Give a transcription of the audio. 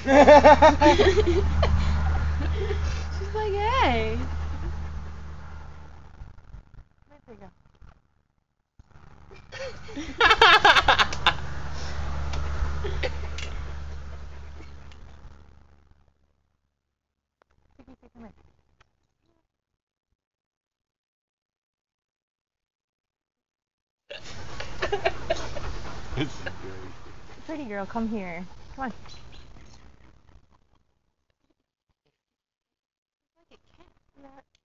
She's like, hey. There you go. Come here. This is great. Pretty girl, come here. Come on. Like a cat.